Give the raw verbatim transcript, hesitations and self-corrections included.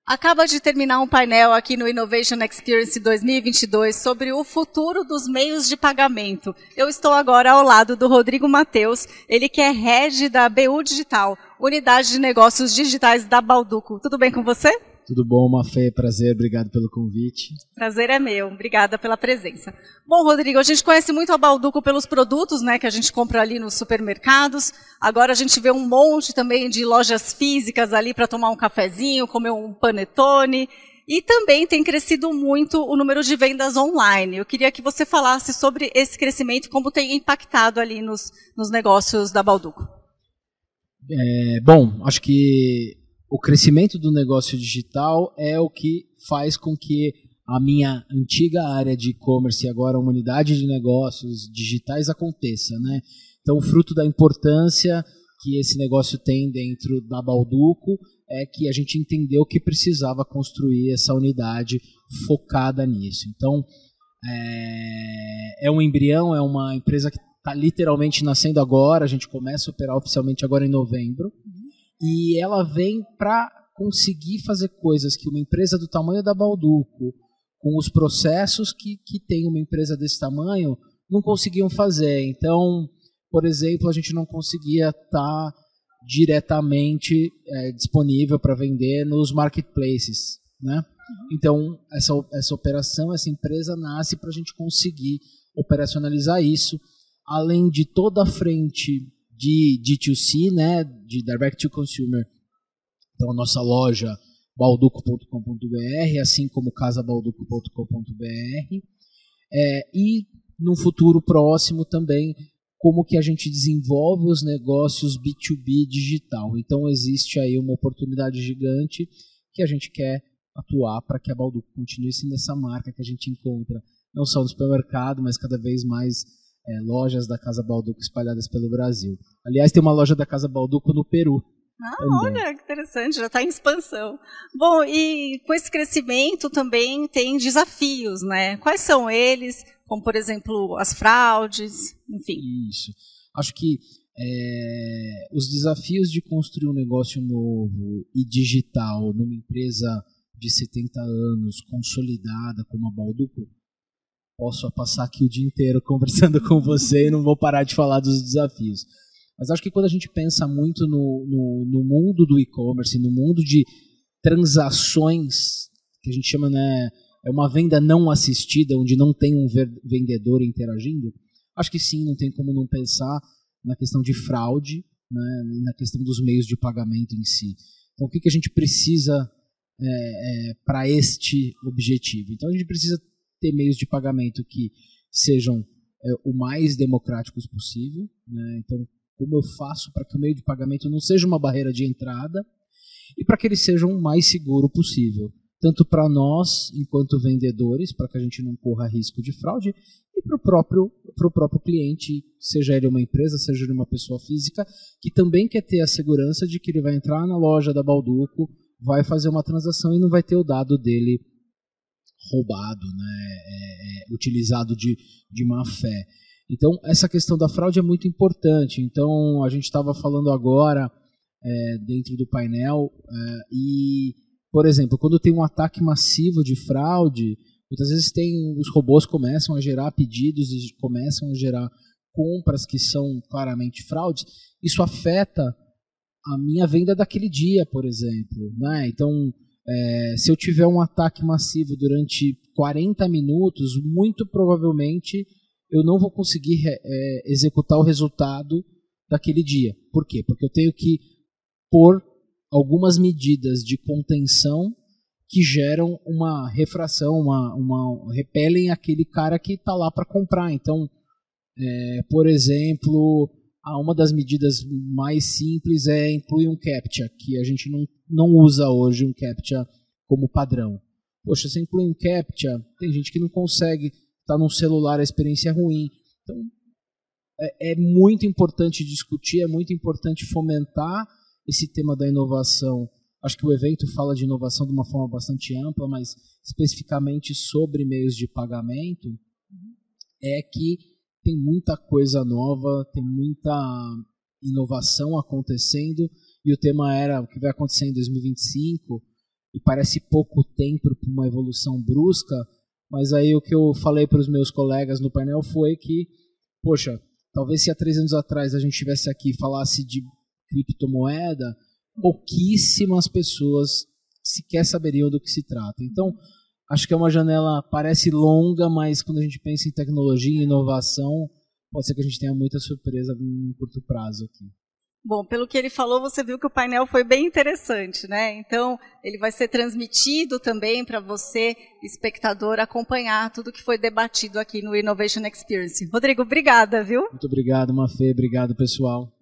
Acaba de terminar um painel aqui no Innovation Experience dois mil e vinte e dois sobre o futuro dos meios de pagamento. Eu estou agora ao lado do Rodrigo Mateus, ele que é head da B U Digital, Unidade de Negócios Digitais da Balduco. Tudo bem com você? Tudo bom, Mafê, prazer, obrigado pelo convite. Prazer é meu, obrigada pela presença. Bom, Rodrigo, a gente conhece muito a Balduco pelos produtos, né, que a gente compra ali nos supermercados. Agora a gente vê um monte também de lojas físicas ali para tomar um cafezinho, comer um panetone. E também tem crescido muito o número de vendas online. Eu queria que você falasse sobre esse crescimento, como tem impactado ali nos, nos negócios da Balduco. É, bom, acho que o crescimento do negócio digital é o que faz com que a minha antiga área de e-commerce e agora uma unidade de negócios digitais aconteça, né? Então, o fruto da importância que esse negócio tem dentro da Balduco é que a gente entendeu que precisava construir essa unidade focada nisso. Então, é, é um embrião, é uma empresa que está literalmente nascendo agora, a gente começa a operar oficialmente agora em novembro. E ela vem para conseguir fazer coisas que uma empresa do tamanho da Balduco, com os processos que, que tem uma empresa desse tamanho, não conseguiam fazer. Então, por exemplo, a gente não conseguia estar diretamente é, disponível para vender nos marketplaces, né? Então, essa, essa operação, essa empresa nasce para a gente conseguir operacionalizar isso, além de toda a frente de D dois C, né, de Direct to Consumer. Então, a nossa loja balduco ponto com ponto br, assim como casa balduco ponto com ponto br. É, e, no futuro próximo também, como que a gente desenvolve os negócios B dois B digital. Então, existe aí uma oportunidade gigante que a gente quer atuar para que a Balduco continue sendo essa marca que a gente encontra, não só no supermercado, mas cada vez mais É, lojas da Casa Balduco espalhadas pelo Brasil. Aliás, tem uma loja da Casa Balduco no Peru. Ah, também. Olha, que interessante, já está em expansão. Bom, e com esse crescimento também tem desafios, né? Quais são eles? Como, por exemplo, as fraudes, enfim. Isso. Acho que é, os desafios de construir um negócio novo e digital numa empresa de setenta anos, consolidada como a Balduco, posso passar aqui o dia inteiro conversando com você e não vou parar de falar dos desafios. Mas acho que quando a gente pensa muito no, no, no mundo do e-commerce, no mundo de transações, que a gente chama, né, é uma venda não assistida, onde não tem um vendedor interagindo, acho que sim, não tem como não pensar na questão de fraude, né, e na questão dos meios de pagamento em si. Então, o que, que a gente precisa é, é, para este objetivo? Então, a gente precisa ter meios de pagamento que sejam é, o mais democráticos possível, né? Então, como eu faço para que o meio de pagamento não seja uma barreira de entrada e para que eles sejam o mais seguro possível, tanto para nós, enquanto vendedores, para que a gente não corra risco de fraude, e para o próprio, pro próprio cliente, seja ele uma empresa, seja ele uma pessoa física, que também quer ter a segurança de que ele vai entrar na loja da Balduco, vai fazer uma transação e não vai ter o dado dele roubado, né, é, é, utilizado de, de má fé. Então, essa questão da fraude é muito importante. Então, a gente estava falando agora é, dentro do painel é, e, por exemplo, quando tem um ataque massivo de fraude, muitas vezes tem, os robôs começam a gerar pedidos e começam a gerar compras que são claramente fraudes. Isso afeta a minha venda daquele dia, por exemplo, né? Então, É, se eu tiver um ataque massivo durante quarenta minutos, muito provavelmente eu não vou conseguir é, executar o resultado daquele dia. Por quê? Porque eu tenho que pôr algumas medidas de contenção que geram uma refração, uma, uma, repelem aquele cara que está lá para comprar. Então, é, por exemplo, uma das medidas mais simples é incluir um CAPTCHA, que a gente não, não usa hoje um CAPTCHA como padrão. Poxa, você inclui um CAPTCHA, tem gente que não consegue, está num celular, a experiência é ruim. Então, é, é muito importante discutir, é muito importante fomentar esse tema da inovação. Acho que o evento fala de inovação de uma forma bastante ampla, mas especificamente sobre meios de pagamento, é que tem muita coisa nova, tem muita inovação acontecendo, e o tema era o que vai acontecer em dois mil e vinte e cinco, e parece pouco tempo para uma evolução brusca, mas aí o que eu falei para os meus colegas no painel foi que, poxa, talvez se há três anos atrás a gente estivesse aqui e falasse de criptomoeda, pouquíssimas pessoas sequer saberiam do que se trata. Então, acho que é uma janela, parece longa, mas quando a gente pensa em tecnologia e inovação, pode ser que a gente tenha muita surpresa em curto prazo aqui. Bom, pelo que ele falou, você viu que o painel foi bem interessante, né? Então, ele vai ser transmitido também para você, espectador, acompanhar tudo que foi debatido aqui no Innovation Experience. Rodrigo, obrigada, viu? Muito obrigado, Mafê. Obrigado, pessoal.